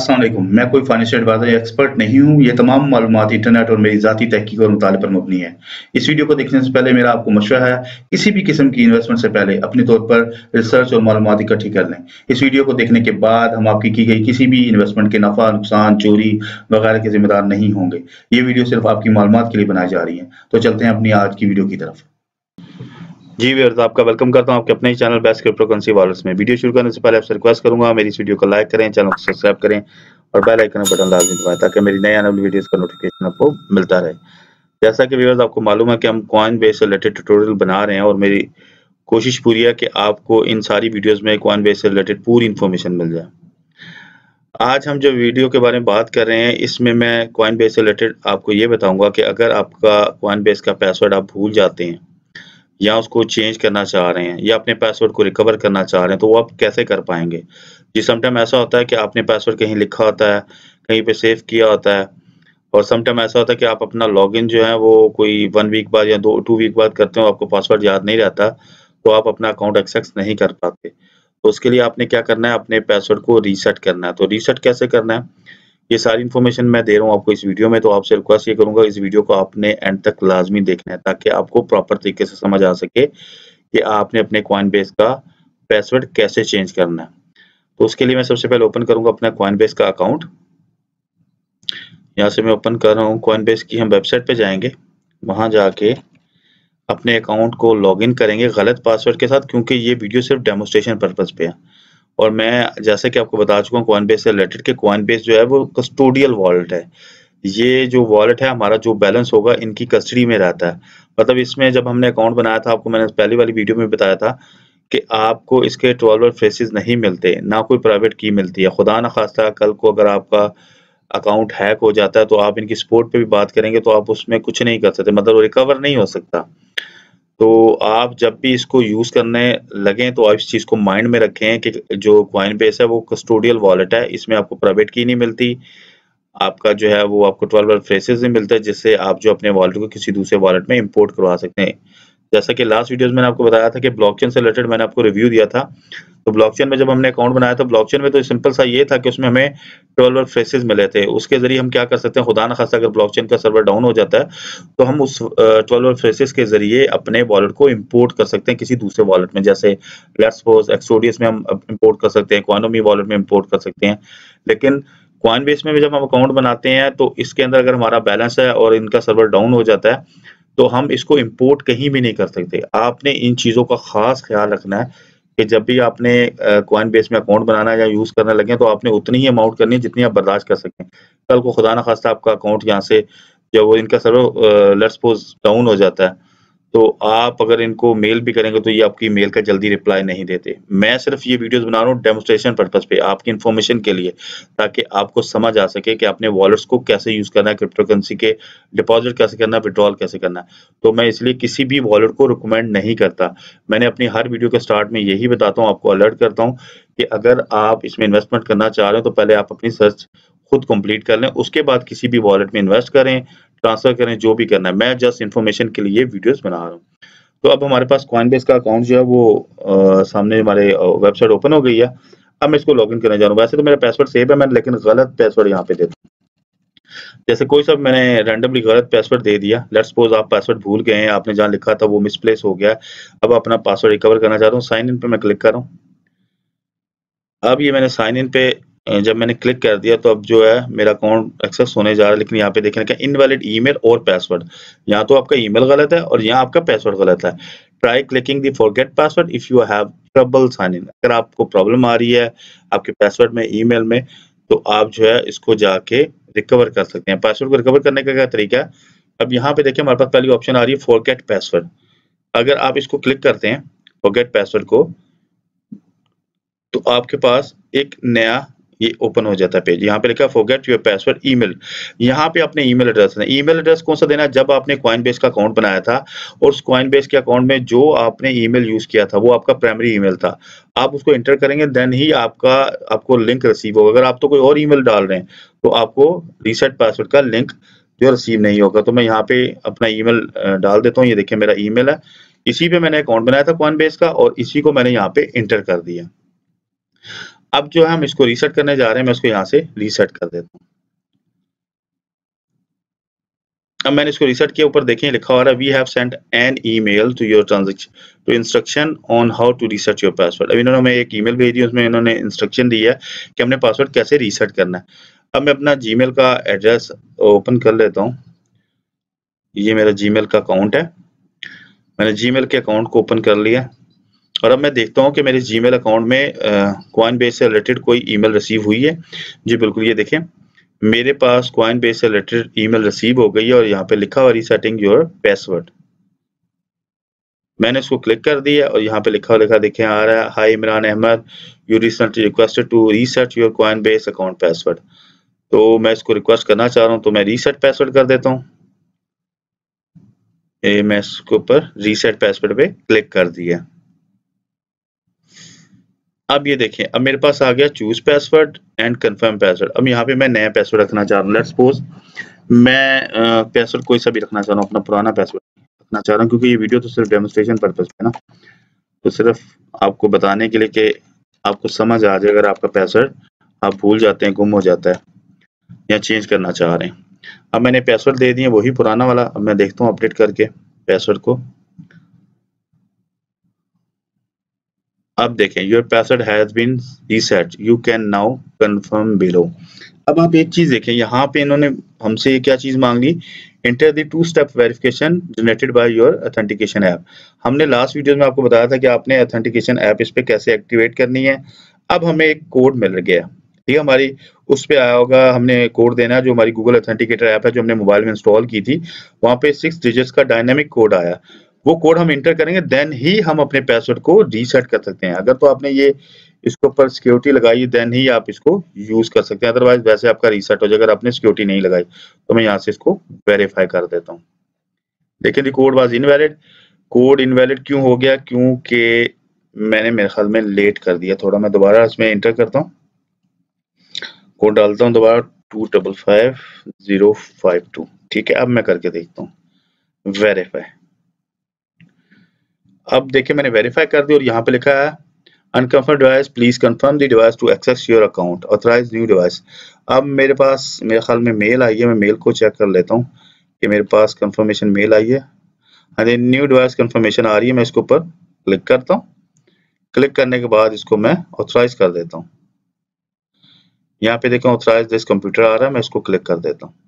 अस्सलाम वालेकुम। मैं कोई फाइनेंशियल एडवाइजर या एक्सपर्ट नहीं हूँ। ये तमाम मालूमात इंटरनेट और मेरी ज़ाती तहकीक और मुताले पर मबनी है। इस वीडियो को देखने से पहले मेरा आपको मशवरा है, किसी भी किस्म की इन्वेस्टमेंट से पहले अपने तौर पर रिसर्च और मालूमात इकट्ठी कर लें। इस वीडियो को देखने के बाद हम आपकी की गई किसी भी इन्वेस्टमेंट के नफ़ा, नुकसान, चोरी वगैरह के ज़िम्मेदार नहीं होंगे। ये वीडियो सिर्फ आपकी मालूमात के लिए बनाई जा रही है। तो चलते हैं अपनी आज की वीडियो की तरफ। जी व्यूअर्स, आपका वेलकम करता हूं आपके अपने ही चैनल बेस्ट क्रिप्टोकरेंसी वॉलेट्स में। वीडियो शुरू करने से पहले आपसे रिक्वेस्ट करूंगा, मेरी इस वीडियो को लाइक करें, चैनल को सब्सक्राइब करें और बेल आइकन बटन लाजमी दबाएं ताकि मेरी नई आने वाली वीडियोस का नोटिफिकेशन आपको मिलता रहे। जैसा कि व्यूअर्स आपको मालूम है कि हम कॉइन बेस से रिलेटेड ट्यूटोरियल बना रहे हैं और मेरी कोशिश पूरी है कि आपको इन सारी वीडियोज में कॉइन बेस से रिलेटेड पूरी इन्फॉर्मेशन मिल जाए। आज हम जो वीडियो के बारे में बात कर रहे हैं, इसमें मैं कॉइन बेस से रिलेटेड आपको ये बताऊंगा कि अगर आपका कॉइन बेस का पासवर्ड आप भूल जाते हैं या उसको चेंज करना चाह रहे हैं या अपने पासवर्ड को रिकवर करना चाह रहे हैं, तो वो आप कैसे कर पाएंगे। जी, समटाइम ऐसा होता है कि आपने पासवर्ड कहीं लिखा होता है, कहीं पे सेव किया होता है, और समटाइम ऐसा होता है कि आप अपना लॉगिन जो है वो कोई 1 वीक बाद या 2 वीक बाद करते हो, आपको पासवर्ड याद नहीं रहता, तो आप अपना अकाउंट एक्सेस नहीं कर पाते। तो उसके लिए आपने क्या करना है, अपने पासवर्ड को रीसेट करना है। तो रीसेट कैसे करना है, ये सारी इन्फॉर्मेशन मैं दे रहा हूँ आपको इस वीडियो में। तो आपसे रिक्वेस्ट ये करूंगा, इस वीडियो को आपने एंड तक लाजमी देखना है ताकि आपको प्रॉपर तरीके से समझ आ सके कि आपने अपने कॉइन बेस का पासवर्ड कैसे चेंज करना है। तो उसके लिए मैं सबसे पहले ओपन करूंगा अपना कॉइन बेस का अकाउंट। यहाँ से मैं ओपन कर रहा हूँ, कॉइन बेस की हम वेबसाइट पे जाएंगे, वहां जाके अपने अकाउंट को लॉगिन करेंगे गलत पासवर्ड के साथ, क्योंकि ये वीडियो सिर्फ डेमोस्ट्रेशन पर्पज पे है। और मैं जैसे कि आपको बता चुका हूँ कॉइन बेस से रिलेटेड कि कॉइन बेस जो है वो कस्टोडियल वॉलेट है। ये जो वॉलेट है, हमारा जो बैलेंस होगा इनकी कस्टडी में रहता है। मतलब इसमें जब हमने अकाउंट बनाया था, आपको मैंने पहली वाली वीडियो में बताया था कि आपको इसके 12 फेसेस नहीं मिलते, ना कोई प्राइवेट की मिलती है। खुदा ना खास्ता कल को अगर आपका अकाउंट हैक हो जाता है तो आप इनकी सपोर्ट पे भी बात करेंगे तो आप उसमें कुछ नहीं कर सकते, मतलब रिकवर नहीं हो सकता। तो आप जब भी इसको यूज़ करने लगें तो आप इस चीज़ को माइंड में रखें कि जो कॉइन बेस है वो कस्टोडियल वॉलेट है, इसमें आपको प्राइवेट की नहीं मिलती, आपका जो है वो आपको 12 फ्रेसेस नहीं मिलता है जिससे आप जो अपने वॉलेट को किसी दूसरे वॉलेट में इंपोर्ट करवा सकते हैं। जैसा कि लास्ट वीडियोस में मैंने आपको बताया था कि ब्लॉकचेन से रिलेटेड मैंने आपको रिव्यू दिया था। तो ब्लॉकचेन में जब हमने अकाउंट बनाया था, ब्लॉकचेन में तो सिंपल सा ये था कि उसमें हमें 12 फ्रेसेस मिले थे। उसके ज़रिए हम क्या कर सकते हैं, खुदा न खास्ता अगर ब्लॉकचेन का सर्वर डाउन हो जाता है, तो हम उस 12 फ्रेसेस के ज़रिए अपने वॉलेट को इंपोर्ट कर सकते हैं किसी दूसरे वॉलेट में। जैसे लेट्स सपोज एक्सोडियस में हम इंपोर्ट कर सकते हैं, क्वानोमी वॉलेट में इंपोर्ट कर सकते हैं। लेकिन कॉइन बेस में भी जब हम अकाउंट बनाते हैं तो इसके अंदर अगर हमारा बैलेंस है और इनका सर्वर डाउन हो जाता है, तो हम इसको इंपोर्ट कहीं भी नहीं कर सकते। आपने इन चीज़ों का ख़ास ख़्याल रखना है कि जब भी आपने कॉइन बेस में अकाउंट बनाना है या यूज़ करने लगे तो आपने उतनी ही अमाउंट करनी है जितनी आप बर्दाश्त कर सकें। कल को खुदा ना ख़ास्ता आपका अकाउंट यहाँ से जब वो इनका सर्वर लेट्स सपोज डाउन हो जाता है, तो आप अगर इनको मेल भी करेंगे तो ये आपकी मेल का जल्दी रिप्लाई नहीं देते। मैं सिर्फ ये वीडियोस बना रहा हूँ डेमोस्ट्रेशन पर्पस पे, आपकी इन्फॉर्मेशन के लिए, ताकि आपको समझ आ सके कि अपने वॉलेट्स को कैसे यूज़ करना है, क्रिप्टो करेंसी के डिपॉजिट कैसे करना है, विड्रॉल कैसे करना है। तो मैं इसलिए किसी भी वॉलेट को रिकमेंड नहीं करता। मैंने अपनी हर वीडियो के स्टार्ट में यही बताता हूँ, आपको अलर्ट करता हूँ कि अगर आप इसमें इन्वेस्टमेंट करना चाह रहे हो तो पहले आप अपनी सर्च खुद कंप्लीट कर लें, उसके बाद किसी भी वॉलेट में इन्वेस्ट करें, ट्रांसफर करें, जो भी करना है। मैं जस्ट इन्फॉर्मेशन के लिए वीडियोस बना रहा हूँ। तो अब हमारे पास कॉइनबेस का अकाउंट जो है वो सामने हमारे वेबसाइट ओपन हो गई है। अब मैं इसको लॉगिन करने जा रहा हूँ। वैसे तो मेरा पासवर्ड सेव है, मैंने लेकिन गलत पासवर्ड यहाँ पे दे दिया। जैसे कोई सा मैंने रैंडमली गलत पासवर्ड दे दिया। लेट्स सपोज आप पासवर्ड भूल गए हैं, आपने जहाँ लिखा था वो मिसप्लेस हो गया। अब अपना पासवर्ड रिकवर करना चाहता हूँ, साइन इन पे मैं क्लिक कर रहा हूँ। अब ये मैंने साइन इन पे जब मैंने क्लिक कर दिया तो अब जो है मेरा अकाउंट एक्सेस होने जा रहा है, लेकिन यहाँ पे देखने का इनवैलिड ईमेल और पासवर्ड, यहाँ तो आपका ईमेल गलत है और यहाँ आपका पासवर्ड गलत है। Try clicking the forget password if you have trouble sign in. अगर आपको प्रॉब्लम आ रही है आपके पासवर्ड में, ईमेल में, तो आप जो है इसको जाके रिकवर कर सकते हैं। पासवर्ड को रिकवर करने का क्या तरीका है, अब यहाँ पे देखिए हमारे पास पहली ऑप्शन आ रही है फॉरगेट पासवर्ड। अगर आप इसको क्लिक करते हैं फॉरगेट पासवर्ड को, तो आपके पास एक नया ये ओपन हो जाता है पेज। यहाँ पे लिखा है फॉरगेट योर पासवर्ड ईमेल। यहाँ पे अपने ईमेल एड्रेस देना। ईमेल एड्रेस कौन सा देना है, जब आपने कॉइनबेस का अकाउंट बनाया था और उस कॉइनबेस के अकाउंट में जो आपने ईमेल यूज किया था वो आपका प्राइमरी ईमेल था, आप उसको एंटर करेंगे देन ही आपको लिंक रिसीव होगा। अगर आप तो कोई और ईमेल डाल रहे हैं तो आपको रीसेट पासवर्ड का लिंक जो रिसीव नहीं होगा। तो मैं यहाँ पे अपना ईमेल डाल देता हूँ। ये देखिए मेरा ईमेल है, इसी पे मैंने अकाउंट बनाया था कॉइनबेस का और इसी को मैंने यहाँ पे एंटर कर दिया। अब जो है हम इसको रीसेट करने जा रहे हैं, मैं इसको यहाँ से रीसेट कर देता हूँ। अब मैंने इसको रीसेट किया, ऊपर देखें लिखा हो रहा है we have sent an email to your transaction to instruction on how to reset your password. अब इन्होंने हमें एक ईमेल भेजी, उसमें इन्होंने इंस्ट्रक्शन दी है कि हमने पासवर्ड कैसे रीसेट करना है। अब मैं अपना जीमेल का एड्रेस ओपन कर लेता हूँ। ये मेरा जीमेल का अकाउंट है, मैंने जीमेल के अकाउंट को ओपन कर लिया और अब मैं देखता हूँ कि मेरे जीमेल अकाउंट में कॉइनबेस से रिलेटेड कोई ईमेल रिसीव हुई है। जी बिल्कुल, ये देखें मेरे पास कॉइनबेस से रिलेटेड ईमेल रिसीव हो गई है और यहाँ पे लिखा हुआ रीसेटिंग योर पासवर्ड। मैंने इसको क्लिक कर दिया और यहाँ पे लिखा देखें आ रहा है hi Imran Ahmed, you recently requested to reset your Coinbase account password. तो मैं इसको रिक्वेस्ट करना चाह रहा हूँ, तो मैं रीसेट पासवर्ड कर देता हूँ। मैं इसके ऊपर रीसेट पासवर्ड पे क्लिक कर दिया। अब ये देखें, अब मेरे पास आ गया choose password and confirm password. अब यहाँ पे मैं नया पासवर्ड रखना चाह रहा हूँ। लेट्स सपोज मैं पासवर्ड कोई सा भी रखना चाह रहा हूँ, अपना पुराना पासवर्ड रखना चाह रहा हूँ, क्योंकि ये वीडियो तो सिर्फ डेमोन्स्ट्रेशन पर्पज पे ना, तो सिर्फ आपको बताने के लिए कि आपको समझ आ जाए अगर आपका पासवर्ड आप भूल जाते हैं, गुम हो जाता है या चेंज करना चाह रहे हैं। अब मैंने पासवर्ड दे दिए वही पुराना वाला। अब मैं देखता हूँ अपडेट करके पासवर्ड को। अब देखें your password has been reset, you can now confirm below. अब आप एक चीज देखें, यहाँ पे इन्होंने हमसे ये क्या चीज मांग ली, enter the two step verification generated by your authentication app. हमने लास्ट वीडियो में आपको बताया था कि आपने ऑथेंटिकेशन ऐप इस पे कैसे एक्टिवेट करनी है। अब हमें एक कोड मिल गया, ठीक है, हमारी उस पे आया होगा, हमने कोड देना है जो हमारी गूगल ऑथेंटिकेटर ऐप है जो हमने मोबाइल में इंस्टॉल की थी, वहां पे 6 डिजिट्स का डायनेमिक कोड आया। वो कोड हम इंटर करेंगे, देन ही हम अपने पासवर्ड को रीसेट कर सकते हैं। अगर तो आपने ये इसके ऊपर सिक्योरिटी लगाई देन ही आप इसको यूज कर सकते हैं, अदरवाइज वैसे आपका रीसेट हो जाए अगर आपने सिक्योरिटी नहीं लगाई। तो मैं यहाँ से इसको वेरीफाई कर देता हूँ। देखिए code was invalid. Code invalid क्यों हो गया, क्योंकि मैंने मेरे ख्याल में लेट कर दिया थोड़ा। मैं दोबारा इसमें इंटर करता हूँ, कोड डालता हूँ दोबारा 255052। ठीक है, अब मैं करके देखता हूँ वेरीफाई। अब देखिए मैंने वेरीफाई कर दिया और यहाँ पे लिखा है unconfirm device, please confirm the device to access your account, authorize new device. अब मेरे पास मेरे ख्याल में मेल आई है, मैं मेल को चेक कर लेता हूँ कि मेरे पास कंफर्मेशन मेल आई है। हाँ जी, न्यू डिवाइस कंफर्मेशन आ रही है। मैं इसके ऊपर क्लिक करता हूँ, क्लिक करने के बाद इसको मैं ऑथराइज कर देता हूँ। यहाँ पे देखें ऑथराइज दिस कंप्यूटर आ रहा है, मैं इसको क्लिक कर देता हूँ।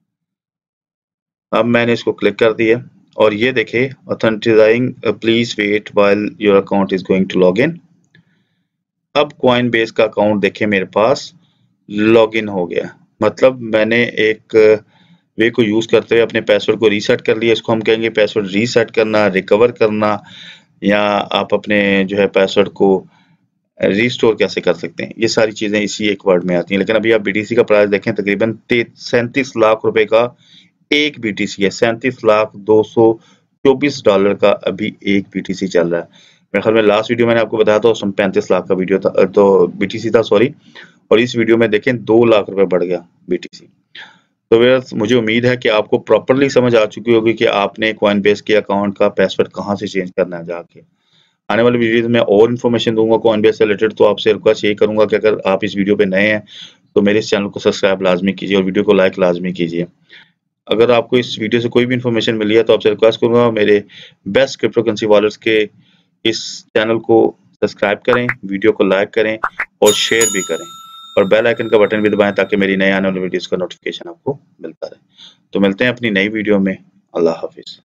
अब मैंने इसको क्लिक कर दिया और ये देखे authenticating, please wait while your account is going to log in. अब कॉइनबेस का अकाउंट देखे मेरे पास लॉगिन हो गया, मतलब मैंने एक वे को यूज करते हुए अपने पासवर्ड को रीसेट कर लिया। इसको हम कहेंगे पासवर्ड रीसेट करना, रिकवर करना, या आप अपने जो है पासवर्ड को रीस्टोर कैसे कर सकते हैं, ये सारी चीजें इसी एक वर्ड में आती हैं। लेकिन अभी आप बीटीसी का प्राइस देखें, तकरीबन 37 लाख रुपए का एक बीटीसी है। 37,224 डॉलर का अभी एक बीटीसी चल रहा है। मेरे ख्याल में लास्ट वीडियो मैंने आपको बताया था उसमें 35 लाख का वीडियो था, तो बीटीसी था सॉरी, और इस वीडियो में देखें 2 लाख रुपए बढ़ गया बीटीसी। तो मुझे उम्मीद है कि आपको प्रॉपरली समझ आ चुकी होगी कि आपने कॉइनबेस के अकाउंट का पासवर्ड कहाँ से चेंज करना है जाके। आने वाली वीडियो में और इन्फॉर्मेशन दूंगा कॉइनबेस से रिलेटेड, तो आपसे रिक्वेस्ट यही करूंगा कि अगर आप इस वीडियो पे नए हैं तो मेरे इस चैनल को सब्सक्राइब लाजमी कीजिए और वीडियो को लाइक लाजमी कीजिए। अगर आपको इस वीडियो से कोई भी इन्फॉर्मेशन मिली है तो आपसे रिक्वेस्ट करूंगा मेरे बेस्ट क्रिप्टोकरेंसी वॉलेट्स के इस चैनल को सब्सक्राइब करें, वीडियो को लाइक करें और शेयर भी करें, और बेल आइकन का बटन भी दबाएं ताकि मेरी नए आने वाली वीडियोस का नोटिफिकेशन आपको मिलता रहे। तो मिलते हैं अपनी नई वीडियो में। अल्लाह हाफिज।